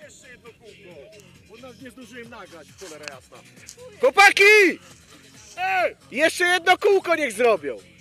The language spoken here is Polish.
Jeszcze jedno kółko, bo nas nie zdążyłem nagrać, cholera jasna. Chłopaki! Jeszcze jedno kółko niech zrobią.